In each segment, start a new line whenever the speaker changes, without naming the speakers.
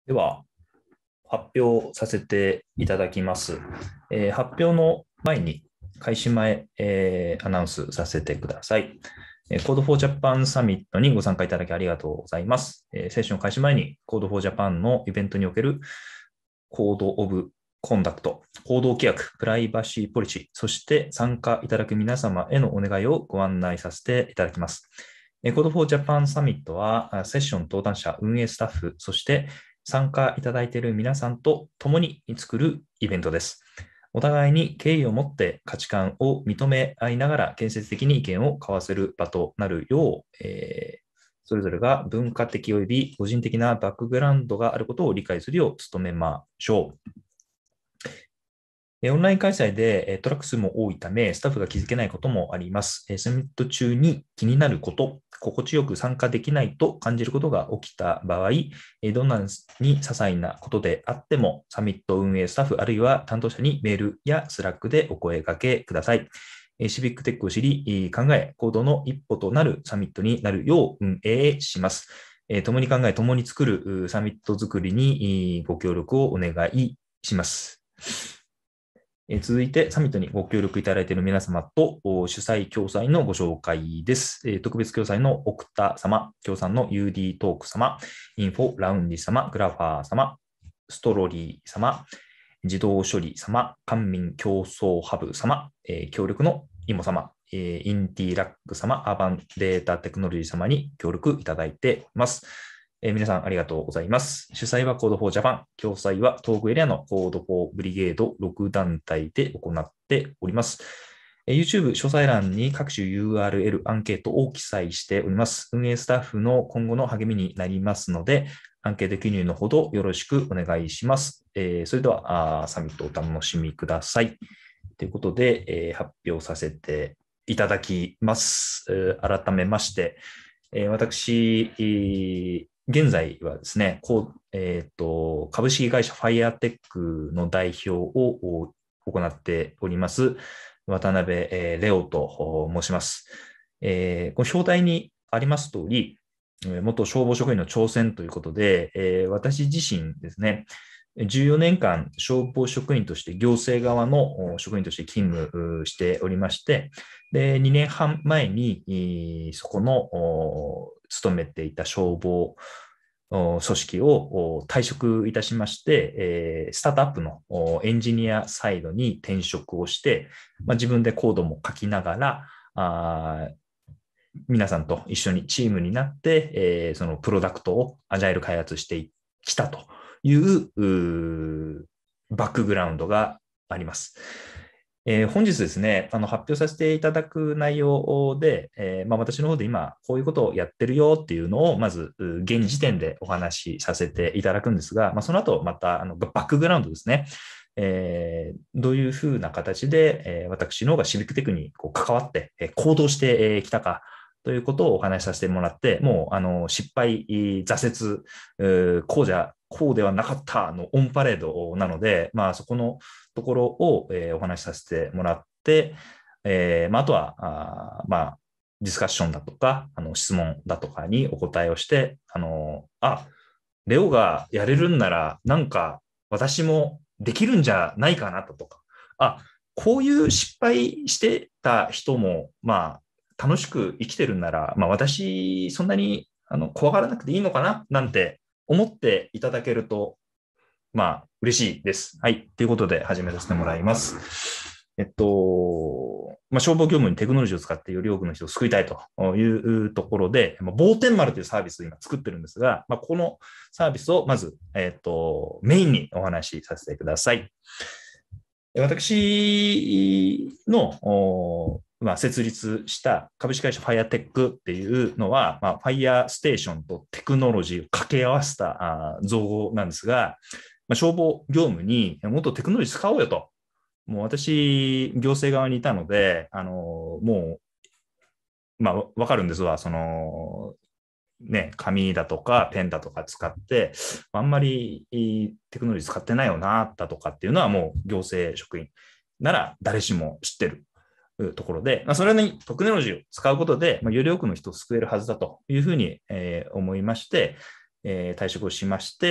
では、発表させていただきます。発表の前に、開始前、アナウンスさせてください。Code for Japan サミットにご参加いただきありがとうございます。セッション開始前に Code for Japan のイベントにおける Code of Conduct、行動規約、プライバシーポリシー、そして参加いただく皆様へのお願いをご案内させていただきます。Code for Japan サミットは、セッション登壇者、運営スタッフ、そして参加いただいている皆さんと共に作るイベントです。お互いに敬意を持って価値観を認め合いながら建設的に意見を交わせる場となるよう、それぞれが文化的及び個人的なバックグラウンドがあることを理解するよう努めましょう。オンライン開催でトラック数も多いため、スタッフが気づけないこともあります。サミット中に気になること、心地よく参加できないと感じることが起きた場合、どんなに些細なことであっても、サミット運営スタッフあるいは担当者にメールやスラックでお声掛けください。シビックテックを知り、考え、行動の一歩となるサミットになるよう運営します。共に考え、共に作るサミット作りにご協力をお願いします。続いて、サミットにご協力いただいている皆様と主催共催のご紹介です。特別共催の奥田様、協賛の UD トーク様、インフォラウンジ様、グラファー様、ストロリー様、自動処理様、官民競争ハブ様、協力のイモ様、インティラック様、アーバンデータテクノロジー様に協力いただいています。皆さんありがとうございます。主催は Code for Japan、共催は東北エリアの Code for Brigade 6団体で行っております。YouTube 詳細欄に各種 URL、アンケートを記載しております。運営スタッフの今後の励みになりますので、アンケート記入のほどよろしくお願いします。それではサミットをお楽しみください。ということで、発表させていただきます。改めまして、私、現在はですね、株式会社ファイアテックの代表を行っております、渡辺レオと申します。この表題にあります通り、元消防職員の挑戦ということで、私自身ですね、14年間消防職員として行政側の職員として勤務しておりまして、で2年半前にそこの勤めていた消防組織を退職いたしまして、スタートアップのエンジニアサイドに転職をして、自分でコードも書きながら、皆さんと一緒にチームになって、そのプロダクトをアジャイル開発してきたというバックグラウンドがあります。本日ですね、発表させていただく内容で、私の方で今こういうことをやってるよっていうのをまず現時点でお話しさせていただくんですが、その後またバックグラウンドですね、どういうふうな形で、私の方がシビックテクに関わって、行動してきたかということをお話しさせてもらって、もう失敗、挫折、こうではなかったのオンパレードなので、そこのところを、お話しさせてもらって、あとはディスカッションだとか、質問だとかにお答えをして、レオがやれるんなら、なんか私もできるんじゃないかなとか、こういう失敗してた人も、楽しく生きてるんなら、私、そんなに怖がらなくていいのかななんて思っていただけると、嬉しいです。はい。ということで始めさせてもらいます。消防業務にテクノロジーを使ってより多くの人を救いたいというところで、ボーテン丸というサービスを今作ってるんですが、このサービスをまず、メインにお話しさせてください。私の設立した株式会社ファイアテックっていうのは、ファイアステーションとテクノロジーを掛け合わせた造語なんですが、消防業務にもっとテクノロジー使おうよと。もう私、行政側にいたので、もう、わかるんですわ。紙だとかペンだとか使って、あんまりテクノロジー使ってないよな、だとかっていうのはもう行政職員なら誰しも知ってるところで、それにテクノロジーを使うことで、より多くの人を救えるはずだというふうに思いまして、 退職をしまして、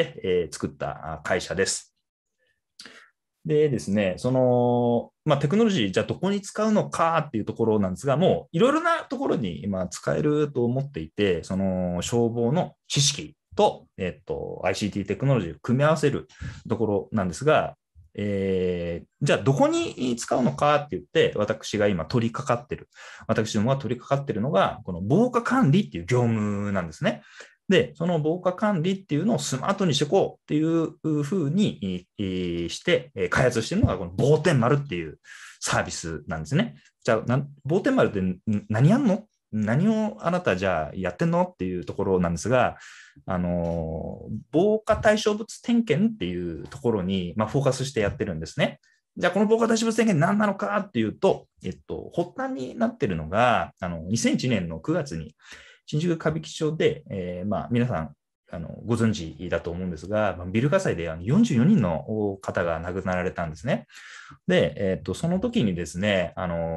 作った会社です。でですね、テクノロジー、じゃあどこに使うのかっていうところなんですが、もういろいろなところに今使えると思っていて、その消防の知識と、ICT テクノロジーを組み合わせるところなんですが、じゃあどこに使うのかって言って、私が今私どもが取り掛かっているのが、この防火管理っていう業務なんですね。で、その防火管理っていうのをスマートにしていこうっていうふうにして開発しているのがこの防天丸っていうサービスなんですね。じゃあ、防天丸って何やんの？何をあなたじゃあやってんのっていうところなんですが、防火対象物点検っていうところに、フォーカスしてやってるんですね。じゃあ、この防火対象物点検何なのかっていうと、発端になってるのが、2001年の9月に、新宿歌舞伎町で、皆さんご存知だと思うんですが、ビル火災で44人の方が亡くなられたんですね。で、その時にですね、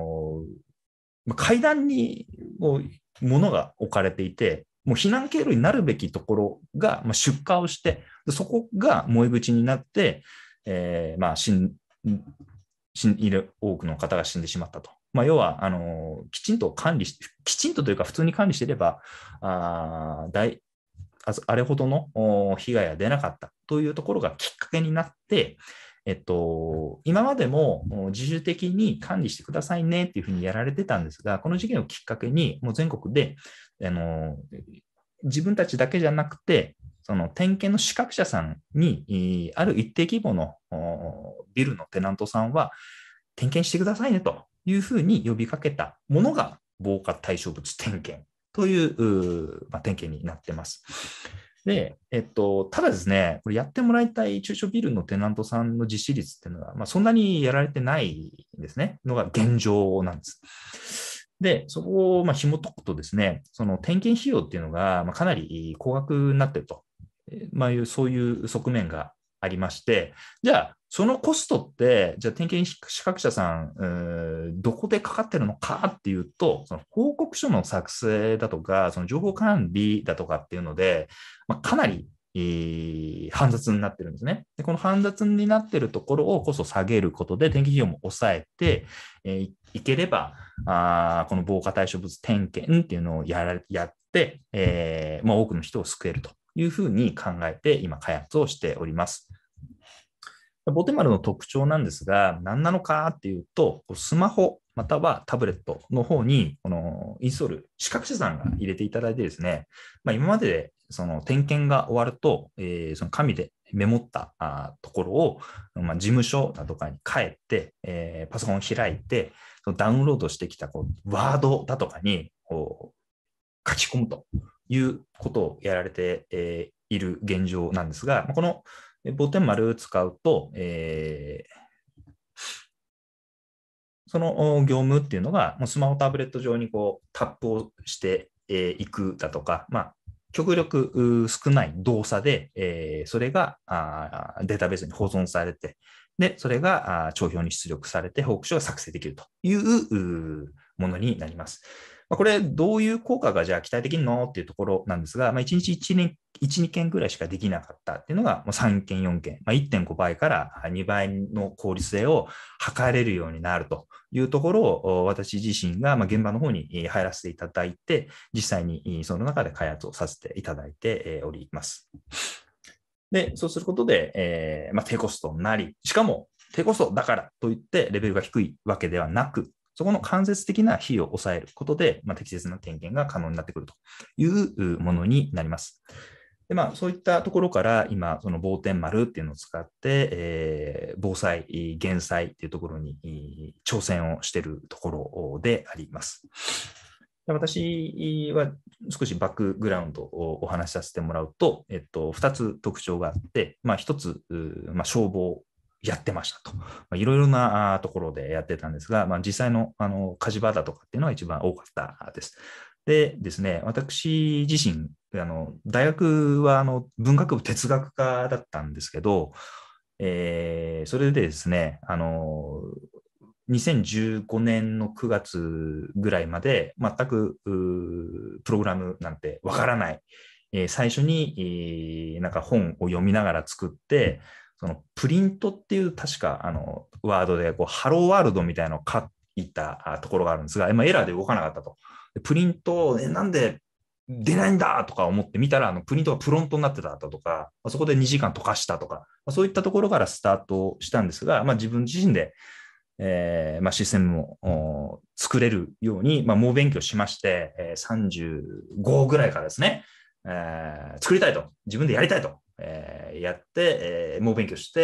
階段に物が置かれていて、もう避難経路になるべきところが出火をして、そこが燃え口になって、多くの方が死んでしまったと。要はきちんとというか普通に管理していれば、あれほどの被害が出なかったというところがきっかけになって、今までも自主的に管理してくださいねっていうふうにやられてたんですが、この事件をきっかけに、もう全国で、自分たちだけじゃなくて、その点検の資格者さんに、ある一定規模のビルのテナントさんは、点検してくださいねというふうに呼びかけたものが防火対象物点検という点検になっています。で、ただですね、これやってもらいたい中小ビルのテナントさんの実施率っていうのは、そんなにやられてないんですね、のが現状なんです。で、そこを紐解くとですね、その点検費用っていうのがかなり高額になっていると、そういう側面がありまして、じゃあ、そのコストって、じゃあ点検資格者さん、どこでかかってるのかっていうと、その報告書の作成だとか、その情報管理だとかっていうので、かなり煩雑になってるんですね。でこの煩雑になってるところをこそ下げることで、点検費用も抑えて、いければ、この防火対象物点検っていうのをやって、多くの人を救えるというふうに考えて、今開発をしております。ボテマルの特徴なんですが、何なのかっていうと、スマホまたはタブレットの方に、このインストール、資格者さんが入れていただいてですね、今まででその点検が終わると、その紙でメモったところを、事務所だとかに帰って、パソコンを開いて、そのダウンロードしてきたワードだとかに書き込むということをやられている現状なんですが、このボテン丸使うと、その業務っていうのが、もうスマホタブレット上にタップをしていくだとか、極力少ない動作で、それがデータベースに保存されて、で、それが帳票に出力されて報告書が作成できるというものになります。これ、どういう効果がじゃあ期待できるのっていうところなんですが、1日1、2件ぐらいしかできなかったっていうのが3件、4件、1.5倍から2倍の効率性を測れるようになるというところを私自身が現場の方に入らせていただいて、実際にその中で開発をさせていただいております。で、そうすることで、低コストになり、しかも低コストだからといってレベルが低いわけではなく、そこの間接的な費用を抑えることで、適切な点検が可能になってくるというものになります。でそういったところから今、その防天丸っていうのを使って、防災、減災っていうところに挑戦をしているところであります。私は少しバックグラウンドをお話しさせてもらうと、2つ特徴があって、1つ、消防やってましたと。いろいろなところでやってたんですが、実際の火事場だとかっていうのが一番多かったです。でですね、私自身、大学は文学部哲学科だったんですけど、それでですね、2015年の9月ぐらいまで全くプログラムなんてわからない最初に、なんか本を読みながら作って、そのプリントっていう確かワードでこうハローワールドみたいなのを書いたところがあるんですが、エラーで動かなかったと。プリント、なんで出ないんだとか思って見たら、プリントがプロントになってたとか、そこで2時間溶かしたとか、そういったところからスタートしたんですが、自分自身で、システムを作れるように、猛勉強しまして、35ぐらいからですね、作りたいと、自分でやりたいと、やって、猛勉強して、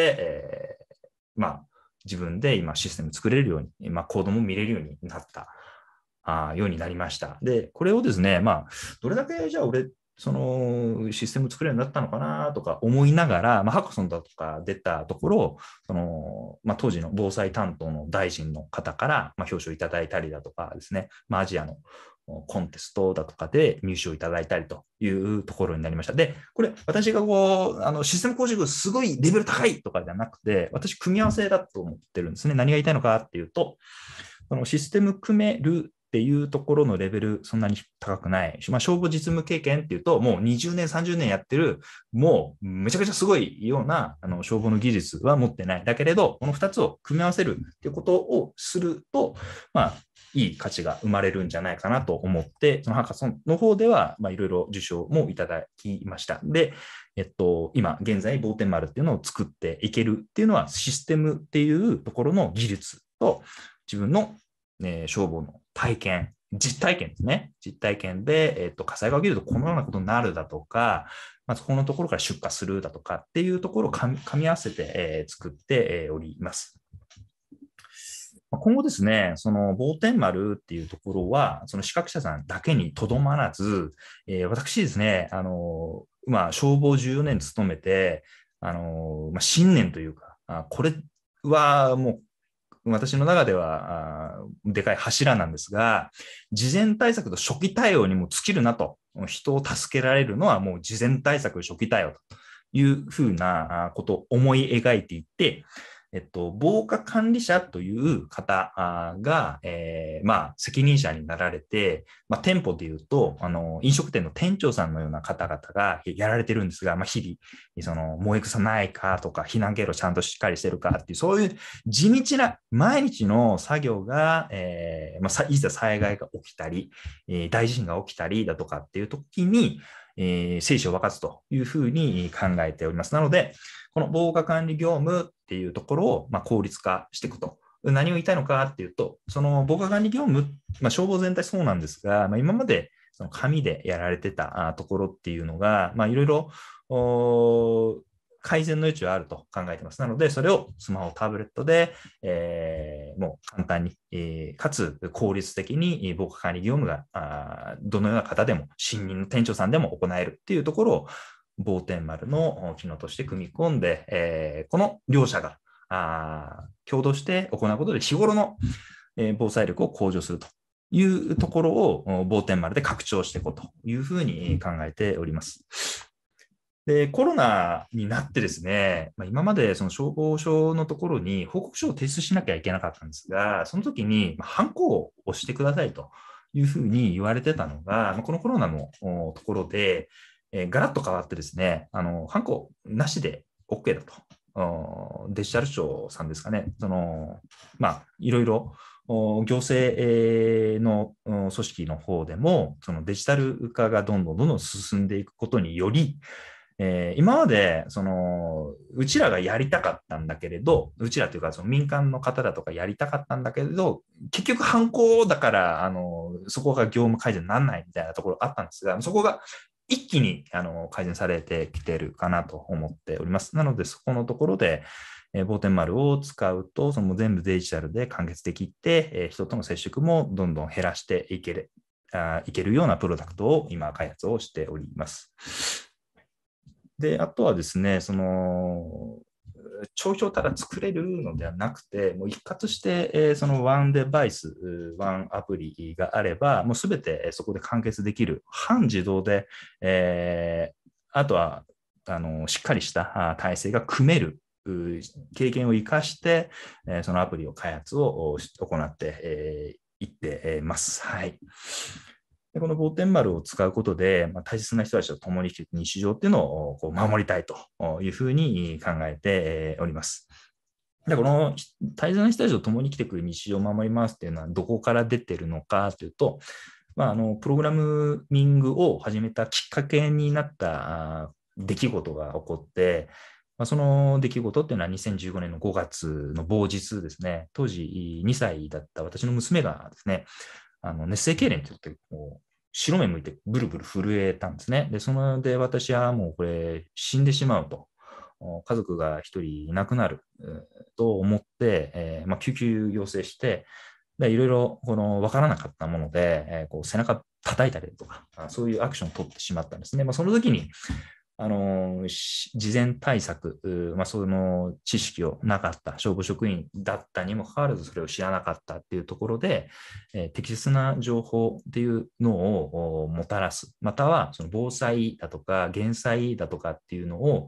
自分で今システム作れるように、コードも見れるようになったようになりました。で、これをですね、どれだけじゃあ俺、そのシステム作れるようになったのかなとか思いながら、ハッカソンだとか出たところ、当時の防災担当の大臣の方から、表彰いただいたりだとかですね、アジアのコンテストだとかで入賞いただいたりというところになりました。で、これ、私がシステム構築すごいレベル高いとかじゃなくて、私、組み合わせだと思ってるんですね。何が言いたいのかっていうと、システム組めるっていうところのレベル、そんなに高くない。消防実務経験っていうと、もう20年、30年やってる、もうめちゃくちゃすごいような消防の技術は持ってない。だけれど、この2つを組み合わせるっていうことをすると、いい価値が生まれるんじゃないかなと思って、そのハッカソンの方では、いろいろ受賞もいただきました。で、今現在、ボーテン丸っていうのを作っていけるっていうのは、システムっていうところの技術と、自分の消防の体験、実体験ですね。実体験で、火災が起きるとこのようなことになるだとか、そこのところから出荷するだとかっていうところを噛み合わせて、作っております。今後ですね、そのボーテン丸っていうところは、その資格者さんだけにとどまらず、私ですね、消防14年勤めて、信念というか、これはもう私の中ではでかい柱なんですが、事前対策と初期対応にも尽きるなと、人を助けられるのはもう事前対策、初期対応というふうなことを思い描いていって、防火管理者という方が、責任者になられて、店舗でいうと、飲食店の店長さんのような方々がやられてるんですが、日々、その燃え草ないかとか、避難経路ちゃんとしっかりしてるかっていう、そういう地道な毎日の作業が、いざ災害が起きたり、大地震が起きたりだとかっていう時に、生死を分かつというふうに考えております。なので、この防火管理業務っていうところを効率化していくと。何を言いたいのかっていうと、その防火管理業務、消防全体そうなんですが、今までその紙でやられてたところっていうのが、いろいろ改善の余地はあると考えています。なので、それをスマホ、タブレットで、もう簡単に、かつ効率的に防火管理業務がどのような方でも、新任の店長さんでも行えるっていうところを、ボーテン丸の機能として組み込んで、この両者が共同して行うことで日頃の、防災力を向上するというところをボーテン丸で拡張していこうというふうに考えております。で、コロナになってですね、今までその消防署のところに報告書を提出しなきゃいけなかったんですが、その時にハンコを押してくださいというふうに言われてたのが、このコロナのところで、ガラッと変わってですね、ハンコなしで OK だと。デジタル庁さんですかね、いろいろ行政の組織の方でも、そのデジタル化がどんどん進んでいくことにより、今までうちらがやりたかったんだけれど、うちらというかその民間の方だとかやりたかったんだけれど、結局犯行だからそこが業務改善にならないみたいなところあったんですが、そこが一気に改善されてきているかなと思っております。なので、そこのところで、ボーテン丸を使うと、その全部デジタルで完結できて、人との接触もどんどん減らしていけるようなプロダクトを今開発をしております。で、あとはですね、帳票ただ作れるのではなくて、もう一括して、そのワンデバイス、ワンアプリがあれば、もうすべてそこで完結できる、半自動で、あとはしっかりした体制が組める経験を生かして、そのアプリを開発を行っていってます。はい。 でこのボーテン丸を使うことで、大切な人たちと共に生きていく日常っていうのをこう守りたいというふうに考えております。でこの大切な人たちと共に生きていく日常を守りますっていうのはどこから出てるのかというと、プログラミングを始めたきっかけになった出来事が起こって、その出来事っていうのは2015年の5月の某日ですね、当時2歳だった私の娘がですね、熱性痙攣って言って、白目向いてブルブル震えたんですね。で、そので私はもうこれ死んでしまうと。家族が一人いなくなると思って、救急要請して、いろいろ分からなかったもので、こう背中叩いたりとか、そういうアクションを取ってしまったんですね。その時に、事前対策、その知識をなかった消防職員だったにもかかわらずそれを知らなかったっていうところで、適切な情報っていうのをもたらす、またはその防災だとか減災だとかっていうのを、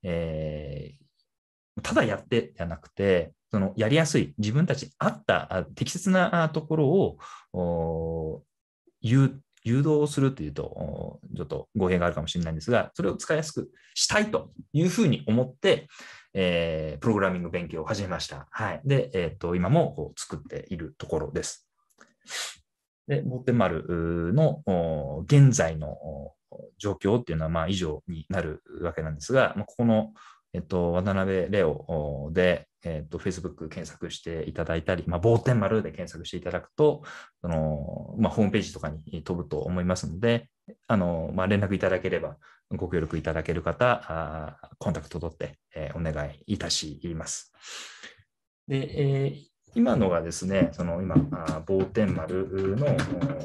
ただやってじゃなくて、そのやりやすい自分たちに合った適切なところを誘導するというと、ちょっと語弊があるかもしれないんですが、それを使いやすくしたいというふうに思って、プログラミング勉強を始めました。はい。で、今もこう作っているところです。で、ボーテン丸の現在の状況っていうのは以上になるわけなんですが、ここの渡辺レオで、Facebook 検索していただいたり、ボーテン丸で検索していただくと、ホームページとかに飛ぶと思いますので、連絡いただければ、ご協力いただける方、コンタクト取って、お願いいたします。で、今のがですね、今、ボーテン丸の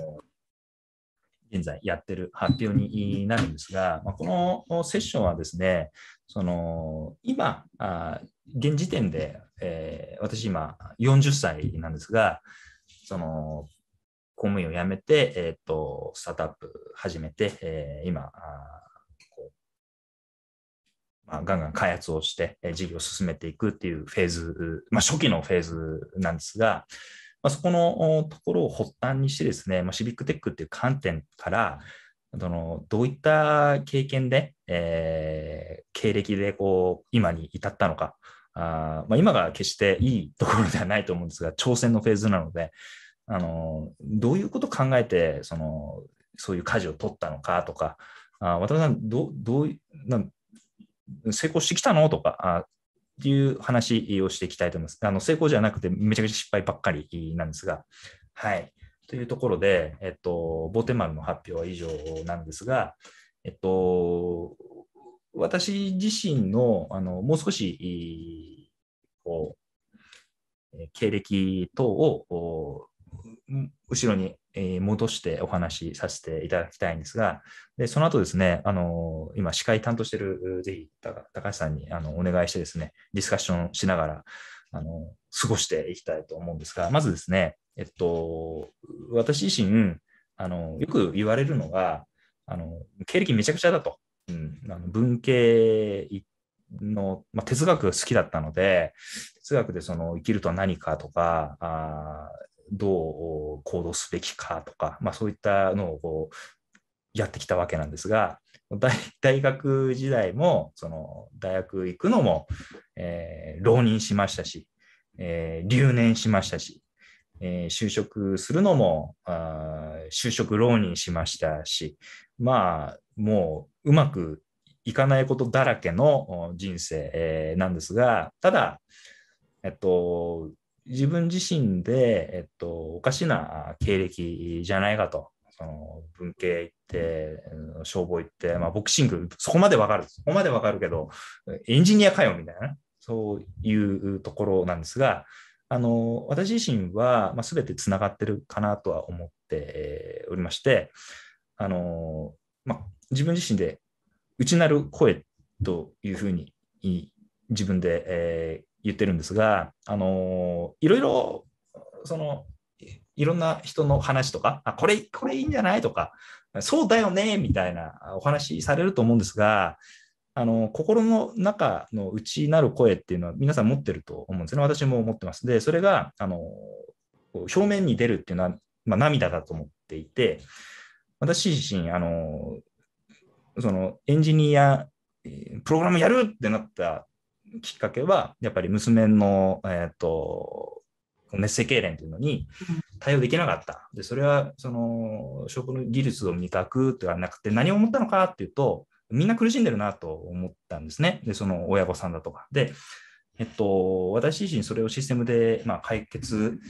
現在やってる発表になるんですが、このセッションはですね、今、現時点で、私今40歳なんですが、公務員を辞めて、スタートアップ始めて、今、ガンガン開発をして、事業を進めていくっていうフェーズ、初期のフェーズなんですが、そこのところを発端にしてですね、シビックテックっていう観点から、どういった経験で、経歴で今に至ったのか、今が決していいところではないと思うんですが、挑戦のフェーズなので、どういうことを考えて、そういう舵を取ったのかとか、渡辺さん、どういう成功してきたのとか、っていう話をしていきたいと思います。成功じゃなくて、めちゃくちゃ失敗ばっかりなんですが、はい。というところで、ボーテン丸の発表は以上なんですが、私自身の、もう少し、経歴等を後ろに戻してお話しさせていただきたいんですが、でその後ですね、今、司会担当している、ぜひ高橋さんにお願いしてですね、ディスカッションしながら過ごしていきたいと思うんですが、まずですね、私自身、よく言われるのが、経歴めちゃくちゃだと。文系の、哲学が好きだったので、哲学で生きるとは何かとか、どう行動すべきかとか、そういったのをやってきたわけなんですが、大学時代も、大学行くのも、浪人しましたし、留年しましたし、就職するのも就職浪人しましたし、もううまくいかないことだらけの人生なんですが、ただ、自分自身で、おかしな経歴じゃないかと。文系行って、消防行って、ボクシング、そこまでわかるけど、エンジニアかよみたいな、そういうところなんですが、私自身は、全てつながってるかなとは思っておりまして、自分自身で内なる声というふうに自分で、言ってるんですが、いろいろいろんな人の話とか、これいいんじゃないとか、そうだよねみたいなお話されると思うんですが、心の中の内なる声っていうのは皆さん持ってると思うんですね。私も思ってます。で、それが表面に出るっていうのは、涙だと思っていて、 私自身、そのエンジニア、プログラムやるってなったきっかけは、やっぱり娘の、熱性痙攣というのに対応できなかった。で、それは、その、食の技術を磨くではなくて、何を思ったのかっていうと、みんな苦しんでるなと思ったんですね。で、その親御さんだとか。で、私自身それをシステムで、解決、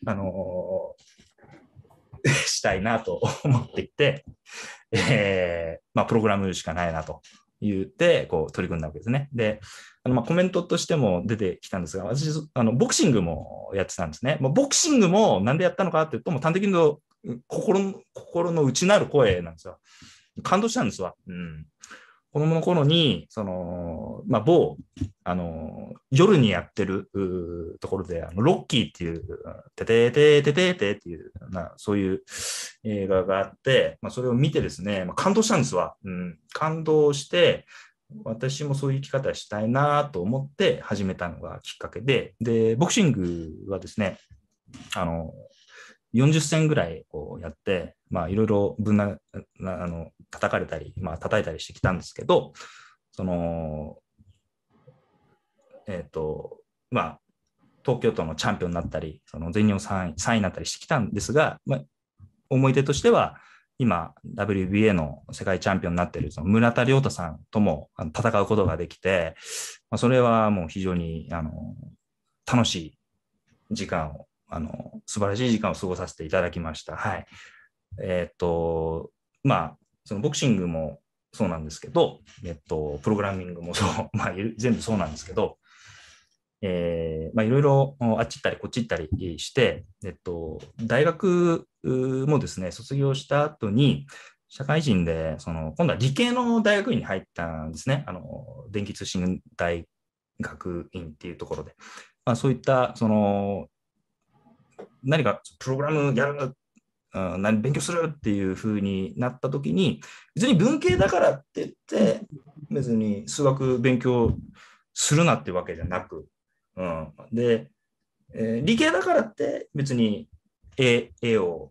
したいなと思っていて、プログラムしかないなと言って、こう取り組んだわけですね。で、コメントとしても出てきたんですが、私、ボクシングもやってたんですね。ボクシングもなんでやったのかっていうと、もう端的に言うと、心の内なる声なんですよ。感動したんですわ。子供の頃に、某、夜にやってるところで、ロッキーっていう、ててててててっていう、そういう映画があって、それを見てですね、感動したんですわ。感動して、私もそういう生き方したいなと思って始めたのがきっかけで、ボクシングはですね、40戦ぐらいこうやって、いろいろ叩かれたり、叩いたりしてきたんですけど、その、東京都のチャンピオンになったり、その全日本3位になったりしてきたんですが、思い出としては、今、WBA の世界チャンピオンになっているその村田亮太さんとも戦うことができて、それはもう非常に楽しい時間を、素晴らしい時間を過ごさせていただきました。はい。そのボクシングもそうなんですけど、プログラミングもそう、全部そうなんですけど、いろいろあっち行ったりこっち行ったりして、大学もですね、卒業した後に、社会人で、今度は理系の大学院に入ったんですね。電気通信大学院っていうところで。そういった、何かプログラムやる、勉強するっていう風になった時に、別に文系だからって言って、別に数学勉強するなってわけじゃなく、で、理系だからって別に絵を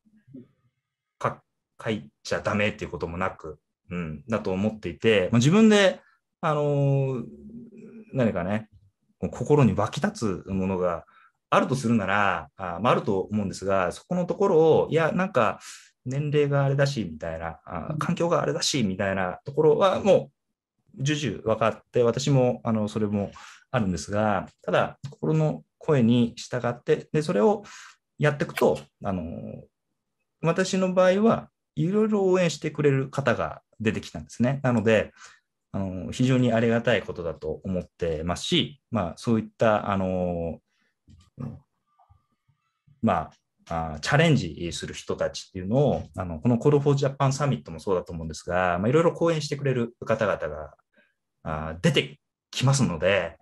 描いちゃダメっていうこともなく、だと思っていて、自分で、何かね、心に湧き立つものがあるとするなら、あると思うんですが、そこのところを、いや、なんか、年齢があれだし、みたいな、環境があれだし、みたいなところは、もう、重々分かって、私も、それもあるんですが、ただ、心の声に従って、で、それをやっていくと、私の場合は、いろいろ応援してくれる方が出てきたんですね。なので、非常にありがたいことだと思ってますし、そういったチャレンジする人たちっていうのを、この Code for Japan サミットもそうだと思うんですが、いろいろ講演してくれる方々が出てきますので、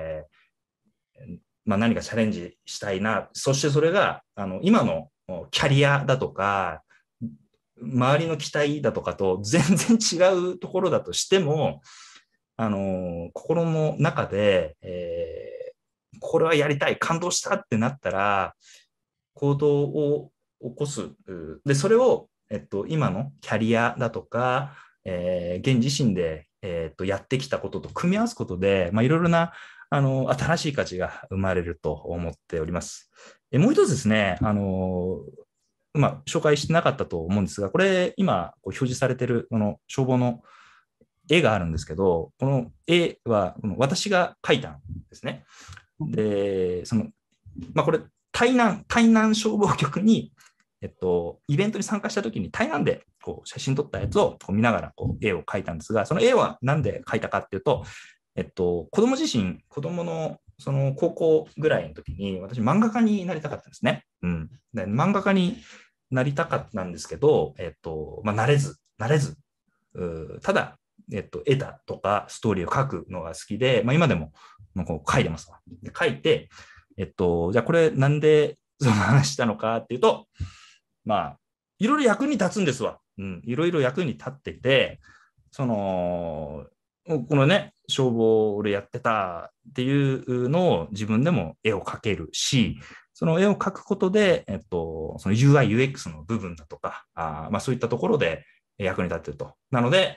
何かチャレンジしたいな、そしてそれが今のキャリアだとか、周りの期待だとかと全然違うところだとしても、心の中で、これはやりたい、感動したってなったら、行動を起こす。で、それを、今のキャリアだとか、現自身で、やってきたことと組み合わすことで、いろいろな新しい価値が生まれると思っております。もう一つですね、紹介してなかったと思うんですが、これ今表示されているこの消防の絵があるんですけど、この絵は私が描いたんですね。で、これ台南消防局に、イベントに参加した時に台南でこう写真撮ったやつをこう見ながらこう絵を描いたんですが、その絵は何で描いたかっていうと、子供自身、子供のその高校ぐらいの時に私漫画家になりたかったんですね。で漫画家になりたかったんですけど、なれず、ただ、絵だとかストーリーを書くのが好きで、今でもこう書いてますわ。で書いて、じゃあこれなんでその話したのかっていうと、いろいろ役に立つんですわ。いろいろ役に立ってて、このね、消防でやってたっていうのを自分でも絵を描けるし、 その絵を描くことで、その UI、UX の部分だとか、そういったところで役に立っていると。なので、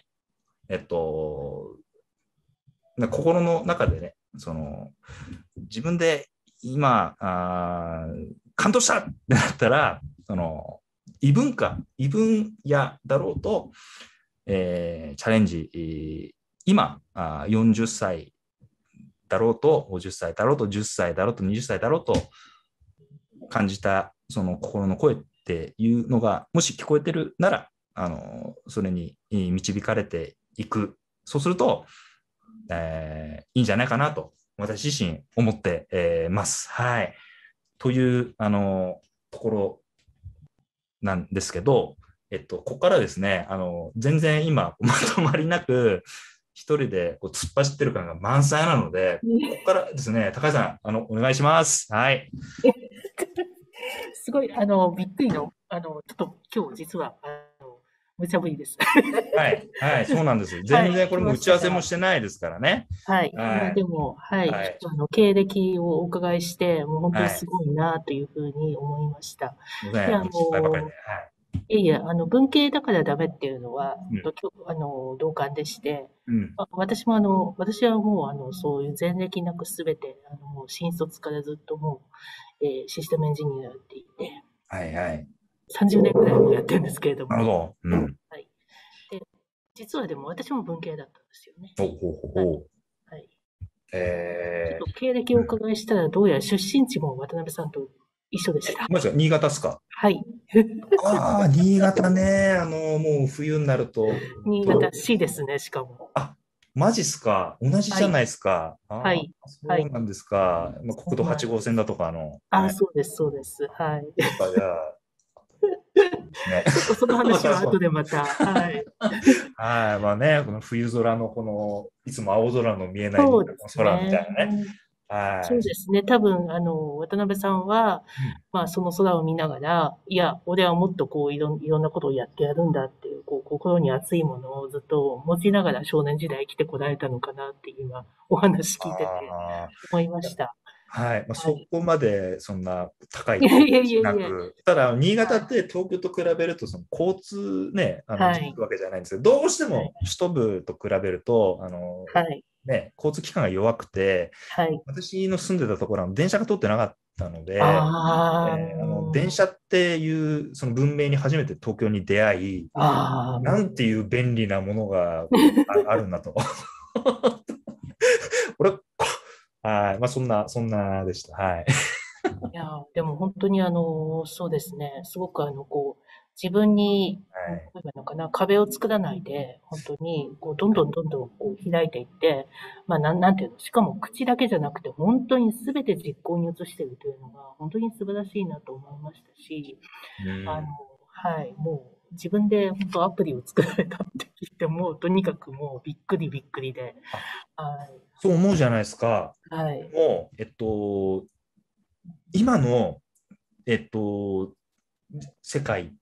心の中でね、自分で今、感動したってなったら、異分野だろうと、チャレンジ、今、40歳だろうと、50歳だろうと、10歳だろうと、20歳だろうと感じた、その心の声っていうのが、もし聞こえてるなら、それに導かれていく。そうすると、いいんじゃないかなと、私自身思って、ます。はい。という、ところなんですけど、ここからですね、全然今、まとまりなく、一人でこう突っ走ってる感が満載なので、ここからですね、高橋さん、お願いします。はい。
すごい、びっくりの、ちょっと今日実は、無茶ぶりです。
はい。はい。そうなんです。
はい、
全然これ
来
も打ち合わせも
ましたが、
してないですからね。
はい。まあ
はい。
でも、はい、
はい。
経歴をお伺いして、もう本当に
はい。
すごいなというふうに思いました。で、
すいません。失敗ばかりで。はい。
いえいえ、文系だからダメっていうのは、
うん。
同感でして、
うん。
私はもう、そういう前歴なくすべて、もう新卒からずっともう、システムエンジニアやっていて、
はい。はい。
30年くらいもやってるんですけれども、
なるほど。うん。
はい。で、実はでも私も文系だったんですよね。
ほうほうほう
はい。
ほう。
はい。ちょっ
え
と経歴をお伺いしたら、どうやら出身地も渡辺さんと一緒でした。
マジか、新潟っすか？
はい。
ああ、新潟ね。もう冬になると、
新潟市ですね、しかも。
あ、マジっすか。同じ
はい。
じゃないですか。ああ、
はい。はい。
そうなんですか。国道
そうな
8
んです。
号線だとか
あ、
はい。
そうです、そうです。はい。
そっか、じゃあ、ですね。
ちょっとその話は後
そう
でまた、はい。
はい。まあね、この冬空のいつも青空の見えない新
そうで
潟の空みた
すね。
いなね。はい。
そうですね。多分、渡辺さんは、
うん。
まあ、その空を見ながら、いや、俺はもっとこう、いろんなことをやってやるんだっていう、こう、心に熱いものをずっと持ちながら少年時代生きてこられたのかなって今、お話聞いてて
あ
思いま
あ。
した。
はい。
はい。
そこまでそんな高い
いやいやい
ところし
やいや。
なく、ただ、新潟
はい。
って東京と比べると、その交通ね、
はい。
できるわけじゃないんですけど、どうして
はい。
も首都部と比べると、
はい。
ね、交通機関が弱くて、
はい。
私の住んでたところは電車が通ってなかったので、
あ
電車っていうその文明に初めて東京に出会い、
あ、ああ。
なんていう便利なものがあるんだと。俺、はい、そんなでした。はい。
いや、でも本当にそうですね、すごくこう、自分に、
はい。
なんていうのかな、壁を作らないで、本当に、こう、どんどんどんどんこう開いていって、まあ、なんていうの、しかも口だけじゃなくて、本当に全て実行に移しているというのが、本当に素晴らしいなと思いましたし、
う
あの、
ん。
はい、もう、自分で本当アプリを作られたって聞いて、もうとにかくもうびっくりびっくりで、
あ、
はい、
そう思うじゃないですか。
はい、
もう、今の、えっと、世界って、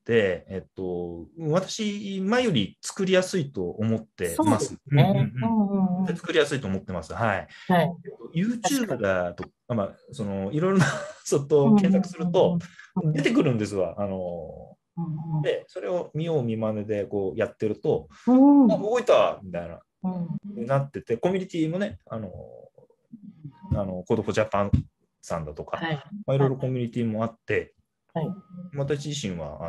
私、前より作りやすいと思って
そうです
ます。うんうん
ね。う
うん。
んうんうん。
作りやすいと思ってます。はい。
はい。確か
YouTube
に。
だと、いろいろな外
うんうんうん
検索すると、
うん。うん
出てくるんですわ。
うんうん。
で、それを見よう見まねでこうやってると、
うん。
あ、動いたみたいな、
うん。
なってて、コミュニティもね、コードフォージャパンさんだとか、
はい。
いろいろコ
はい。
ミュニティもあって、
はい。
私自身は、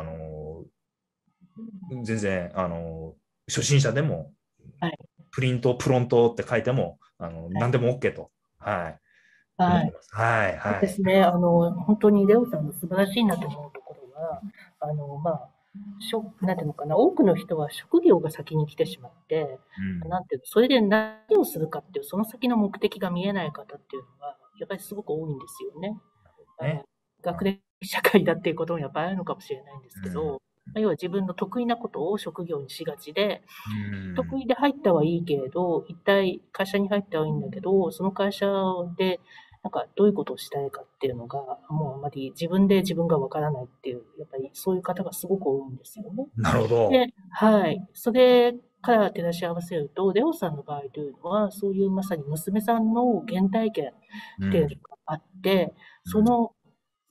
全然、初心者でも、
はい。
プリント、プロントって書いても、
はい。
何でも OK と、はい、思っ
はい。
てます。はい、はい。
そうですね。本当にレオさんの素晴らしいなと思うところは、まあ、なんていうのかな、多くの人は職業が先に来てしまって、
うん。
なんていうの、それで何をするかっていう、その先の目的が見えない方っていうのが、やっぱりすごく多いんですよね。あの、
ね。
学歴社会だっていうこともやっぱりあるのかもしれないんですけ
うん。
ど、要は自分の得意なことを職業にしがちで、
うん。
得意で入ったはいいけれど、一体会社に入ったはいいんだけど、その会社で、なんかどういうことをしたいかっていうのが、もうあまり自分で自分がわからないっていう、やっぱりそういう方がすごく多いんですよね。
なるほど。
で、はい。それから照らし合わせると、レオさんの場合というのは、そういうまさに娘さんの原体験っていうの
うん。
があって、
うん。
その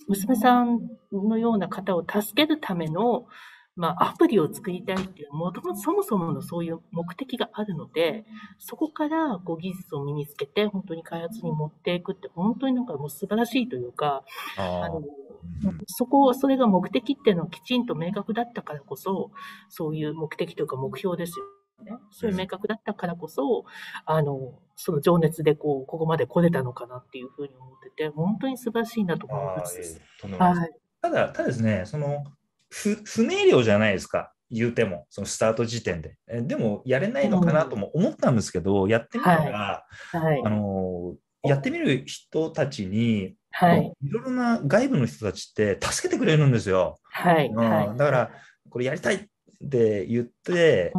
娘さんのような方を助けるための、アプリを作りたいっていう、もともとそもそものそういう目的があるので、そこから技術を身につけて、本当に開発に持っていくって、本当になんかもう素晴らしいというか、あの、
ああ、うん、
それが目的っていうのはきちんと明確だったからこそ、そういう目的というか目標ですよね。そ
うん。
れ明確だったからこそ、その情熱でここまで来れたのかなっていうふうに思ってて、本当に素晴らしいなと思いま
ああ、
す。
とんでもないです。
はい。
ただですね、不明瞭じゃないですか、言うても、そのスタート時点で。でも、やれないのかなと
うん。
も思ったんですけど、やってみた
はい。
ら、
はい。
やってみる人たちに、
はい。
いろいろな外部の人たちって助けてくれるんですよ。
はい。はい。
だから、これやりたいって言って、
うん。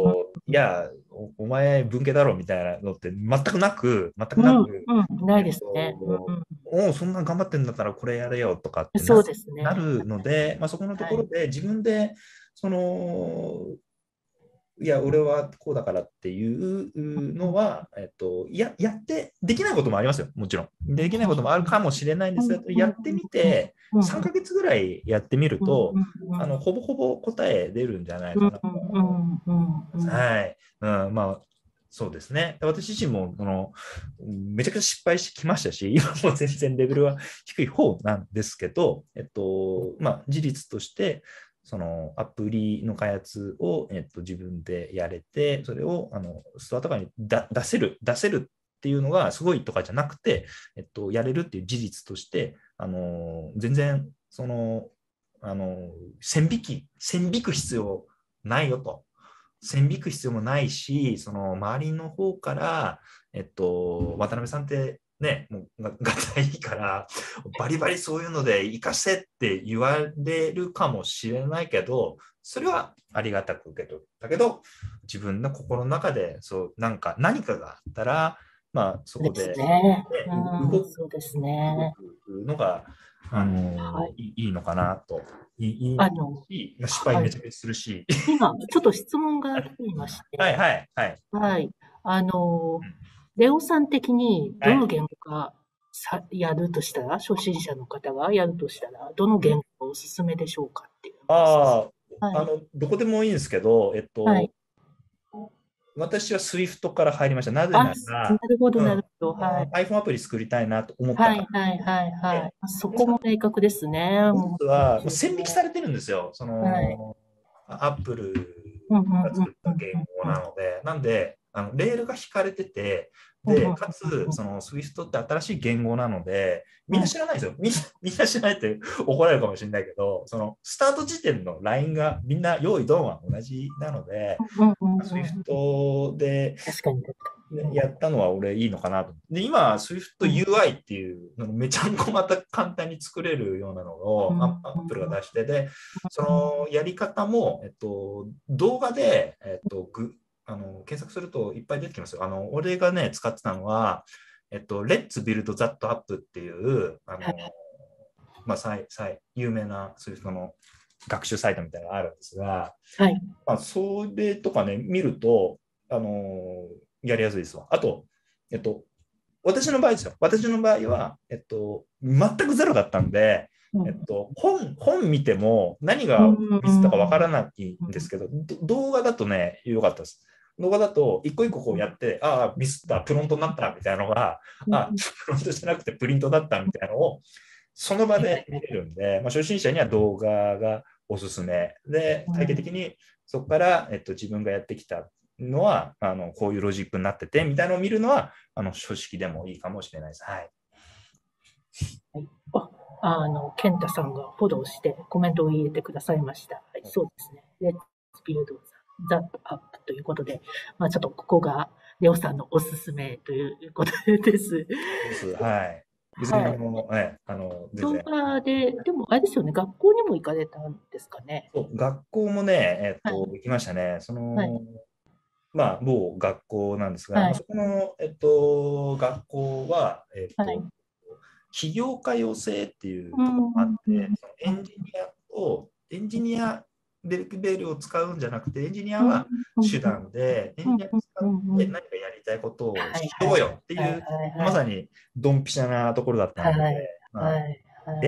いや、お前文系だろみたいなのって全く
うん。
なく、
うん。ないですね。うん。
そんな頑張ってんだったらこれやれよとかって
そうですね。
なるので、そこのと
はい。
ころで自分で、その、いや、俺はこうだからっていうのは、やって、できないこともありますよ、もちろん。できないこともあるかもしれないんですが、やってみて、3ヶ月ぐらいやってみると、ほぼほぼ答え出るんじゃないかなと思います。はい。そうですね。私自身もめちゃくちゃ失敗してきましたし、今も全然レベルは低い方なんですけど、事実として、そのアプリの開発を、自分でやれて、それをストアとかに出せるっていうのがすごいとかじゃなくて、やれるっていう事実として、全然あの線引く必要ないよと。線引く必要もないし、その周りの方から、渡辺さんってね、もうがたいいから、バリバリそういうので生かせって言われるかもしれないけど、それはありがたく受け取ったけど、自分の心の中で、何かがあったら、そ
です
こで、
ね。
ね、
うん。そうですね。
動くのが、
はい。
いいのかなと。い
あの、
いし、失敗
はい。
めちゃくちゃするし。
今、ちょっと質問が来ていまし
はい
て、
はい、はい。
はい。あの、
うん、
レオさん的に
はい。
どの言語かやるとしたら、初心者の方がやるとしたら、どの
うん、
言語がおすすめでしょうかっていうのです。
あ
はい。
どこでもいいんですけど、
はい。
私は SWIFT から入りました。なぜ
あ、
なら、
なるほど、
うん、
なるほど。はい。
iPhone アプリ作りたいなと思った
はい、
から。
はい、はい、は
で、
い。そこも明確ですね。もう、
実はもう
そう
線引きされてるんですよ。
はい。
Apple
うん、うん、
が
うん、
作った言語
うん、
なので、なんで、レールが引かれてて、
うん、うん、
で、
うん、
かつ、その Swift って新しい言語なので、みんな
うん、
知らないですよ。みんな知らないって怒られるかもしれないけど、そのスタート時点のラインがみんな用意ドンは同じなので、
うん、うん、うん。
Swift で
確かに、確かに。
やったのは俺いいのかなと。で、今、
うん、
SwiftUI っていうのめちゃんこまた簡単に作れるようなのを
うん、うん、
Apple が出して、で、そのやり方も、動画で、検索するといっぱい出てきますよ。俺がね、使ってたのは、Let's Build That App っていう、
はい、
有名な Swift の学習サイトみたいなのがあるんですが、
はい。
それとかね、見ると、やりやすいですわ。あと、えっと、私の場合ですよ。私の場合は、全くゼロだったんで、
うん、
本見ても何
う
がミスったかわから
ん、
ないんですけど、動画だとね、良かったです。動画だと、一個一個こうやって、ああ、ミスった、プロントになったみたいなのが、あ、
うん、
プロントじゃなくてプリントだったみたいなのを、その場
はい、
で見れ
はい、
るんで、初心者には動画がおすすめで、体系的にそこから、自分がやってきたのはこういうロジックになっててみたいなのを見るのは書式でもいいかもしれないです。はい。
はい。健太さんがフォローしてコメントを入れてくださいました。はい、そうですね。Let's build that up ということで、ちょっとここがレオさんのおすすめということです。
です。はい。別に
はい。
全
動
然。
画で、でもあれですよね、学校にも行かれたんですかね。
そう学校もね、
はい。
行きましたね。
はい。
某学校なんですが、
はい。
そこの、学校は、
はい。
起業家養成っていうところ
うん、うん、
もあって、
うん、
そのエンジニアレベルを使うんじゃなくて、エンジニア
うん、
は
うん、
手段で、エン
うん、
ジニアを使
うん、
って
うん。
何かやりたいことをし
はい、はい。
ようよって
はい、
いう、
はい、はい。
まさにドンピシャなところだったので、
はい、
まあ、
はい、はい。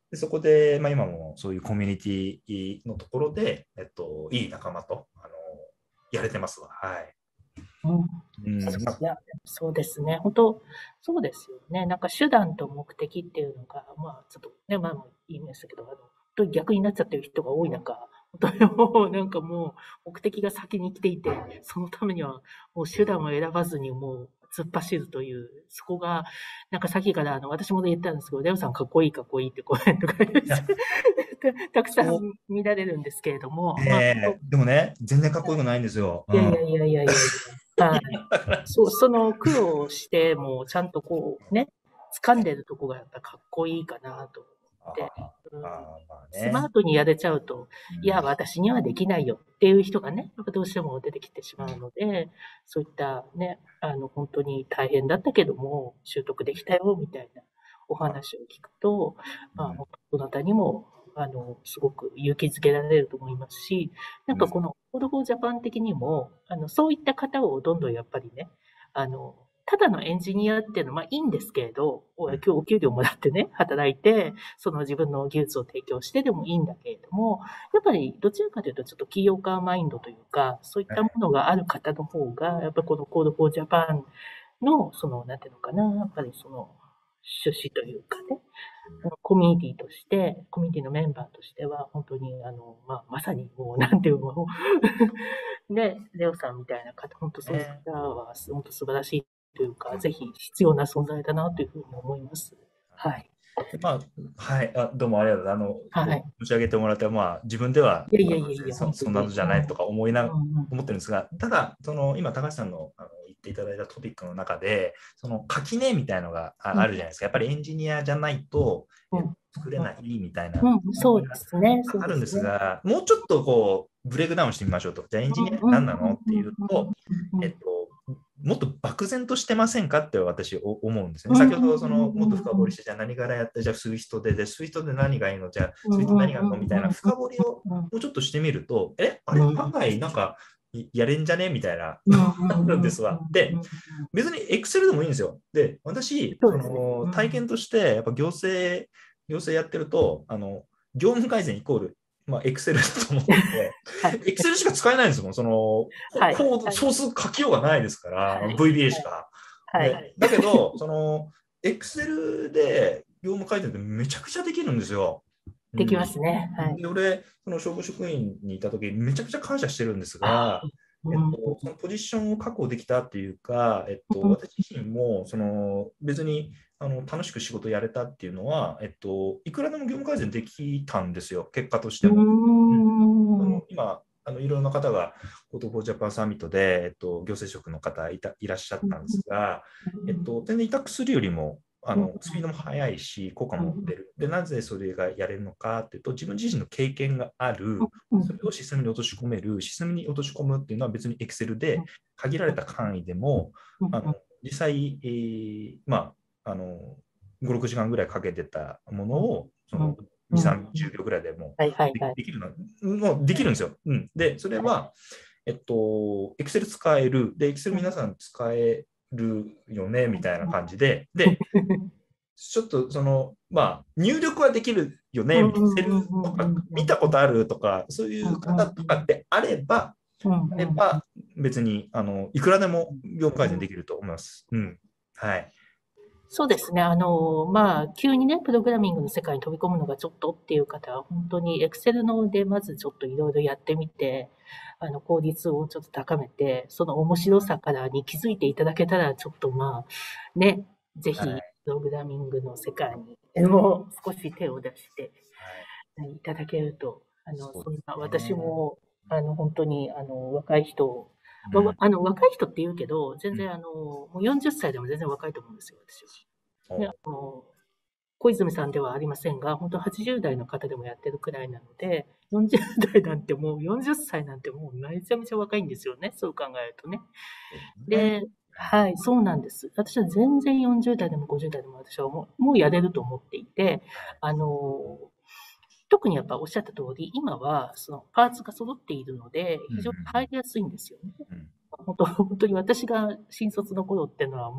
で、そこで、まあ、今もそういうコミュニティのところで、いい仲間と、やれてますわ。はい。
うん。
うん、まあ、
いや、そうですね。本当、そうですよね。なんか手段と目的っていうのが、まあ、ちょっとね、前も言いましたけど、本当に逆になっちゃってる人が多い中、本当にもう、なんかもう、目的が先に来ていて、そのためには、もう手段を選ばずに、もう、突っ走るという、そこが、なんかさっきから私も言ったんですけど、レオさんかっこいいかっこいいってコメントが
いや、
たくさん
そう、
見られるんですけれども、まあ、
でもね、全然かっこよくないんですよ。うん。
いやいやいやいやいやいや、はい。その苦労しても、ちゃんとこうね、掴んでるとこがやっぱかっこいいかなと思って、
まあ
スマ
ね。
ートにやれちゃうと、いや、
うん、
私にはできないよっていう人がね、やっぱどうしても出てきてしまうので、そういったね、本当に大変だったけども、習得できたよみたいなお話を聞くと、まあ、
うん、
どなたにも、すごく勇気づけられると思いますし、なん
うん、
かこの、コードフォージャパン的にも、そういった方をどんどんやっぱりね、ただのエンジニアっていうのは、まあいいんですけれど、今日お給料もらってね、働いて、その自分の技術を提供してでもいいんだけれども、やっぱりどちらかというとちょっと起業家マインドというか、そういったものがある方の方が、やっぱりこのコードフォージャパンの、なんていうのかな、やっぱり趣旨というかね、コミュニティとして、コミュニティのメンバーとしては、本当に、まさにもう、なんていうの、ね、レオさんみたいな方、本当そういう
ね。
方は、本当素晴らしいというか、ぜひ必要な存在だなというふうに思います。はい。
でまあ、はい、どうもありがとう。
はい。
申し上げてもらって、まあ、自分では、
いやいやいやいや、本当に。
そんなのじゃないとか
うんうん。
思ってるんですが、ただ、今、高橋さんの、言っていただいたトピックの中で、その垣根みたいのが
うん
あるじゃないですか。やっぱりエンジニアじゃないと、
うん。
作れないみたいな、
うん、そうですね。そう
あるんで
ですね。
すが、もうちょっとこう、ブレイクダウンしてみましょうと。じゃあ、エンジニアって
うんうん
何なのっていうと、
うんうん。
えっと、もっと漠然としてませんかって私思うんですね。
うんうん
先ほどもっと深
うんうん
掘りして、じゃあ何からやって、じゃあ数人で、数人で何がいいの、じゃあ
うんうん
数人何があるのみたいな深掘りを
うん
もうちょっとしてみると、あれ
うん
案外なんかやれんじゃねみたいな、
うんう
あるん
んうん
ですわ。で、
うん。
別に Excel でもいいんですよ。で、私、
そうですね。
体験として、やっぱ行政やってると、業務改善イコール、まあ、Excel だと思ってて、
はい。
Excel しか使えないんですもん。
はい。
コード、ソース書きようがないですから、
はい。
VBA しか。
はい。
で、だけど、Excel で業務改善ってめちゃくちゃできるんですよ。う
できま
ん。
すね。はい。
で、俺、その消防職員にいたとき、めちゃくちゃ感謝してるんです
あ、
が、
うん。
そのポジションを確保できたっていうか、
うん。
私自身も、別に、楽しく仕事やれたっていうのは、いくらでも業務改善できたんですよ、結果とし
うー
ても。うん、
ん。
今、いろんな方が、コートフォージャパンサミットで、行政職の方いらっしゃったんですが、全然委託するよりも、スピードも速いし、効果も出る。で、なぜそれがやれるのかっていうと、自分自身の経験がある、それをシステムに落とし込める、システムに落とし込むっていうのは別に Excel で限られた範囲でも、実際、まあ、5、6時間ぐらいかけてたものを、2、30秒ぐらいでも
はいはいはい。
できるもうできるんですよ。うん、で、それは、Excel 使える。で、Excel 皆さん使えるよね、みたいな感じで、ちょっとまあ、入力はできるよね、みたいな、セルとか見たことあるとか、そういう方とかってあれば別にいくらでも業務改善できると思います。うん。はい。
そうですね。まあ、急にね、プログラミングの世界に飛び込むのがちょっとっていう方は、本当に Excel のでまずちょっといろいろやってみて、効率をちょっと高めて、その面白さからに気づいていただけたら、ちょっとまあ、ね、ぜひ、
はい。
プログラミングの世界にもう少し手を出して
はい。
いただけると、そんな、
そうです
私
ね。
も、本当に、若い人、
うん。
若い人って言うけど、全
うん。
然、もう40歳でも全然若いと思うんですよ、私は。ね、
お
小泉さんではありませんが、本当80代の方でもやってるくらいなので、40代なんてもう、40歳なんてもうめちゃめちゃ若いんですよね。そう考えるとね。
そうですね。
で、はい、そうなんです。私は全然40代でも50代でも私はもうやれると思っていて、あの、特にやっぱおっしゃった通り、今はそのパーツが揃っているので、
うん。うん。
非常に入りやすいんですよね。
うん。
本当に私が新卒の頃っていうのはもう、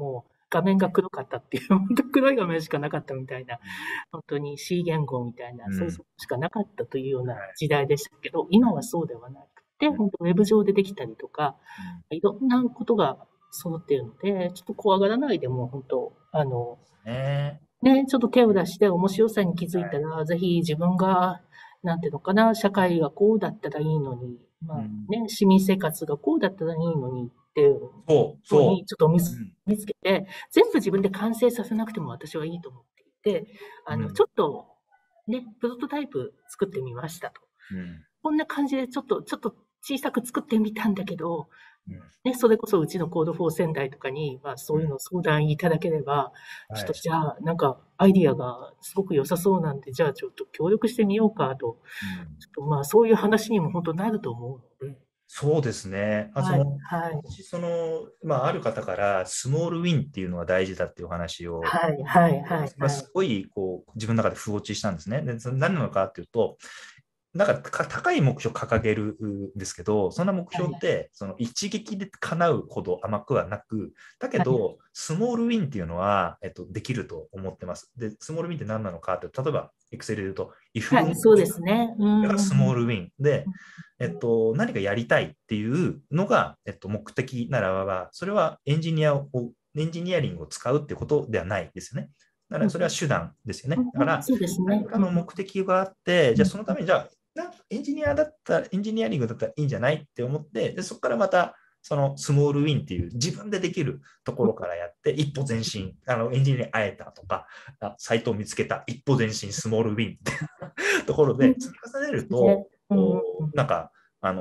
画面が黒かったっていう、本当黒い画面しかなかったみたいな、本当に C 言語みたいな、そういうのしかなかったというような時代でしたけど、今はそうではなくて、本当ウェブ上でできたりとか、いろんなことが揃っているので、ちょっと怖がらないでも、本当、ね、ちょっと手を出して面白さに気づいたら、ぜひ自分が、なんていうのかな、社会がこうだったらいいのに、まあね、市民生活がこうだったらいいのにっていうふうにちょっと見つけて、全部自分で完成させなくても私はいいと思っていて、ちょっとね、プロトタイプ作ってみましたと。こんな感じでちょっと小さく作ってみたんだけど、ね、それこそうちのコードフォー仙台とかに、まあ、そういうのを相談いただければ、ちょっとじゃあ、なんかアイディアがすごく良さそうなんで、じゃあちょっと協力してみようかと、ちょっとまあそういう話にも本当なると思うので。
そうですね。私、ある方から、スモールウィンっていうのが大事だっていうお話を、すごい、自分の中で不落ちしたんですね。で、何なのかっていうと、なんか高い目標を掲げるんですけど、そんな目標って、その一撃で叶うほど甘くはなく、だけど、スモールウィンっていうのは、できると思ってます。で、スモールウィンって何なのかって、例えば、Excel で言うと、if 文
そうですね。
これがスモールウィンで、何かやりたいっていうのが、目的ならば、それはエンジニアリングを使うっていうことではないですよね。だからそれは手段ですよね。だから、何かの目的があって、じゃあそのために、じゃあ、エンジニアリングだったらいいんじゃないって思って、でそこからまた、そのスモールウィンっていう自分でできるところからやって、一歩前進、エンジニアに会えたとか、サイトを見つけた、一歩前進、スモールウィンってところで積み重ねると、なんか、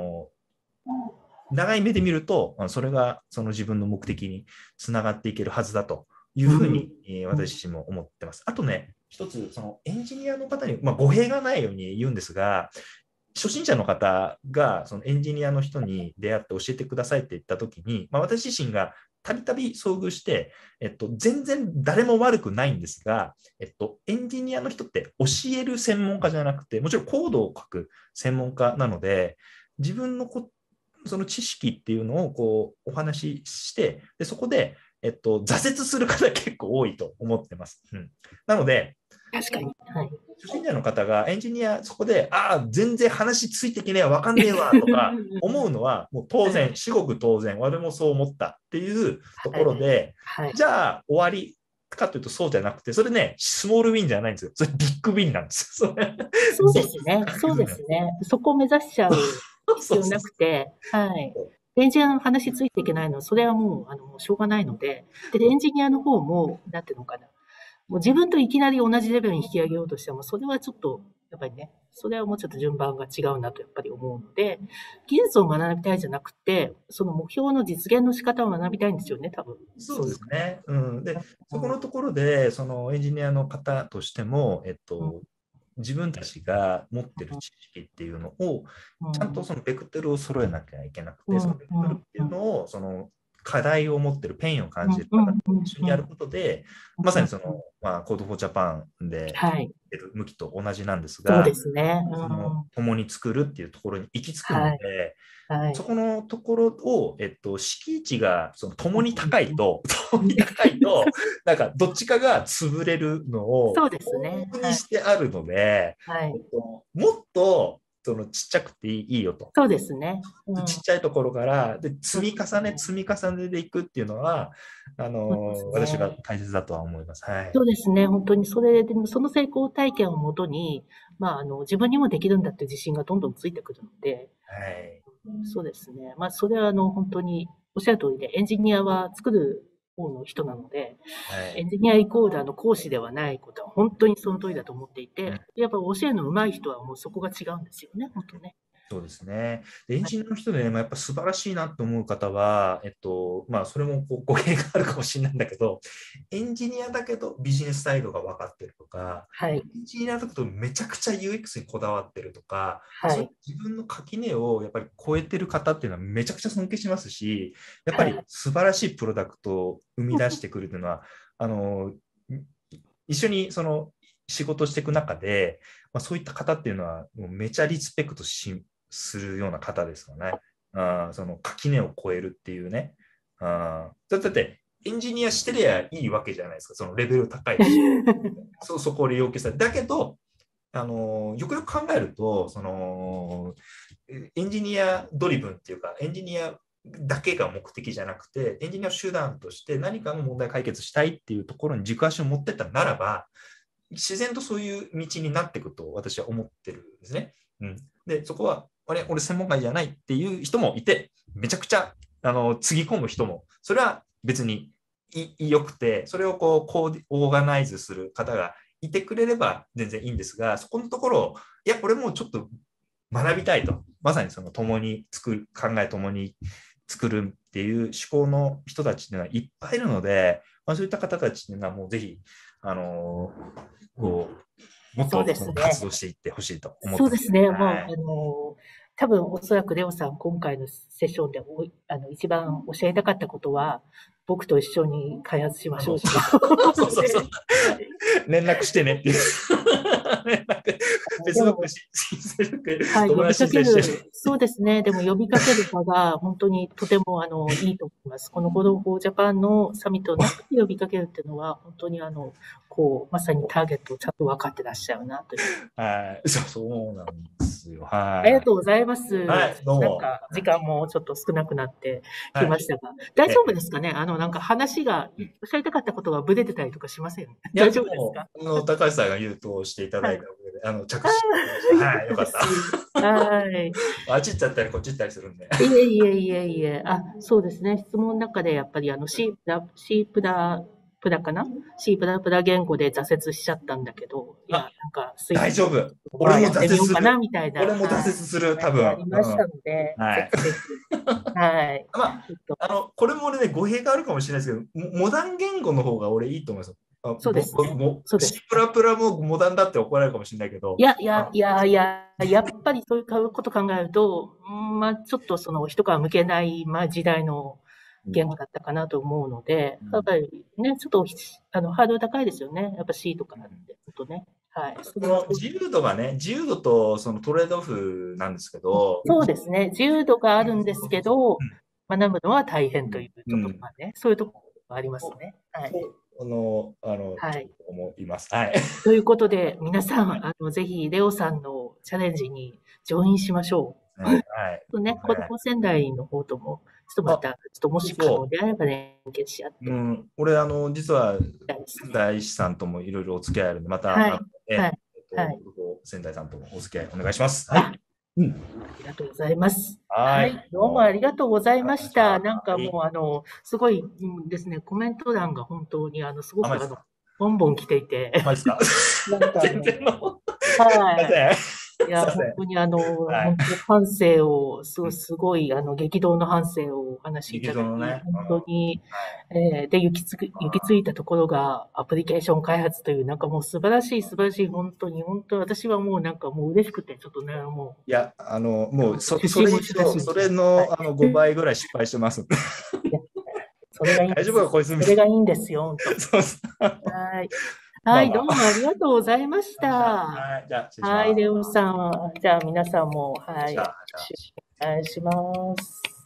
長い目で見ると、それがその自分の目的につながっていけるはずだというふうに、私自身も思ってます。あとね、一つ、そのエンジニアの方に、語弊がないように言うんですが、初心者の方がそのエンジニアの人に出会って教えてくださいって言ったときに、私自身がたびたび遭遇して、全然誰も悪くないんですが、エンジニアの人って教える専門家じゃなくて、もちろんコードを書く専門家なので、自分のその知識っていうのをお話しして、でそこで、挫折する方結構多いと思ってます。なので、
確かに。
初心者の方がエンジニア、そこで、全然話ついてきねえわ、わかんねえわとか思うのは、もう当然、至極当然、我もそう思ったっていうところで、じゃあ終わりかというとそうじゃなくて、それね、スモールウィンじゃないんですよ。それビッグウィンなんですよ。
そうですね。そうですね。そこを目指しちゃう必要なくて、エンジニアの話ついていけないのは、それはもう、しょうがないので、で、エンジニアの方も、なんていうのかな。もう自分といきなり同じレベルに引き上げようとしても、それはちょっと、やっぱりね、それはもうちょっと順番が違うなとやっぱり思うので、技術を学びたいじゃなくて、その目標の実現の仕方を学びたいんですよね、多分。
そうですね。で、そこのところで、そのエンジニアの方としても、自分たちが持ってる知識っていうのを、ちゃんとそのベクトルを揃えなきゃいけなくて、そのベクトルっていうのを、その課題を持ってる、ペインを感じる方と一緒にやることで、まさにその、コードフォージャパンで向きと同じなんですが、
そうですね。
共に作るっていうところに行き着くので、そこのところを、敷地がその共に高いと、なんかどっちかが潰れるのを、
そうですね。
にしてあるので、もっとそのちっちゃくていいよと。
そうですね。
ちっちゃいところからで積み重ねでいくっていうのは、私が大切だとは思います。
そうですね。本当にそれで、その成功体験をもとに、自分にもできるんだって自信がどんどんついてくるので、そうですね。それは本当におっしゃる通りで、エンジニアは作る方の人なので、エンジニアイコール講師ではないことは本当にその通りだと思っていて、やっぱ教えるの上手い人はもうそこが違うんですよね、本当ね。
そうですね。エンジニアの人で、やっぱ素晴らしいなと思う方は、それも語弊があるかもしれないんだけど、エンジニアだけどビジネスサイドが分かってるとか、エンジニアだけどめちゃくちゃ UX にこだわってるとか、そういう自分の垣根をやっぱり超えてる方っていうのはめちゃくちゃ尊敬しますし、やっぱり素晴らしいプロダクトを生み出してくるというのは、一緒にその仕事していく中で、そういった方っていうのはもうめちゃリスペクトするような方ですよね。その垣根を越えるっていうね。だってエンジニアしてりゃいいわけじゃないですか。そのレベル高いし。そこで要求される。だけど、よくよく考えると、エンジニアドリブンっていうか、エンジニアだけが目的じゃなくて、エンジニアを手段として何かの問題解決したいっていうところに軸足を持ってったならば、自然とそういう道になっていくと私は思ってるんですね。で、そこは、俺専門外じゃないっていう人もいて、めちゃくちゃつぎ込む人も、それは別に良くて、それをこうオーガナイズする方がいてくれれば全然いいんですが、そこのところを、いや、俺もうちょっと学びたいと、まさにその共に作る、考え共に作るっていう思考の人たちっていうのはいっぱいいるので、そういった方たちっていうのはもうぜひ、もっと活動していってほしいと思ってます。
そうですね。もう、多分おそらくレオさん、今回のセッションで一番教えたかったことは、僕と一緒に開発しましょう。
連絡してねっていう。Facebook
呼びかける。そうですね。でも呼びかける場が本当にとてもいいと思います。このCode for Japanのサミットの中で呼びかけるっていうのは、本当にまさにターゲットをちゃんと分かってらっしゃるなという。
はい。そうなんですよ。はい。
ありがとうございます。
はい、どうも。
なんか、時間もちょっと少なくなってきましたが、大丈夫ですかね？なんか話が、おっしゃりたかったことがブレてたりとかしません？大丈夫ですか？
高橋さんが言うとしていただいた上で、着手。はい、よかった。はい。あっち行っちゃったり、こっち行ったりするんで。
いえ。そうですね。質問の中でやっぱりC プラかな ?C プラ言語で挫折しちゃったんだけど、いや、なんか、
大丈夫。俺も挫折する。
かなみたいな。
俺も挫折する、多分。
ありましたので、
はい。
はい。
まあ、これもね、語弊があるかもしれないですけど、モダン言語の方が俺いいと思います。
そうですね。
C プラもモダンだって怒られるかもしれないけど。
やっぱりそういうこと考えると、ちょっと一皮むけない、時代の言語だったかなと思うので、やっぱりね、ちょっと、ハードル高いですよね。やっぱ C とかなんて、ほんとね。はい。
その自由度とそのトレードオフなんですけど。
そうですね。自由度があるんですけど、学ぶのは大変という、ちょっとね、そういうところがありますね。はい。
思います。はい。
ということで、皆さん、ぜひ、レオさんのチャレンジにジョインしましょう。はい。ね、子供仙台の方とも、ちょっとまた、もし可能であれば連携し合って。
俺、実は、仙台市さんともいろいろお付き合いあるんで、また、仙台さんともお付き合いお願いします。はい。
ありがとうございます。はい。どうもありがとうございました。なんかもう、すごいですね、コメント欄が本当に、すごくボンボン来ていて。
全然の。
はい。いや、本当に本当反省を、すごい、激動の反省をお話しいただき、本当に、で、行き着いたところが、アプリケーション開発という、なんかもう素晴らしい、本当に、私はもうなんかもう嬉しくて、ちょっとね、もう。
いや、もう、それの、5倍ぐらい失敗してます。
それがいいんです。
大丈夫か、こいつ。
それがいいんですよ、
そうです。
はい。はい、どうもありがとうございました。
はい、じゃあ、
はい、レオさん。じゃあ、皆さんも、はい、お願いします。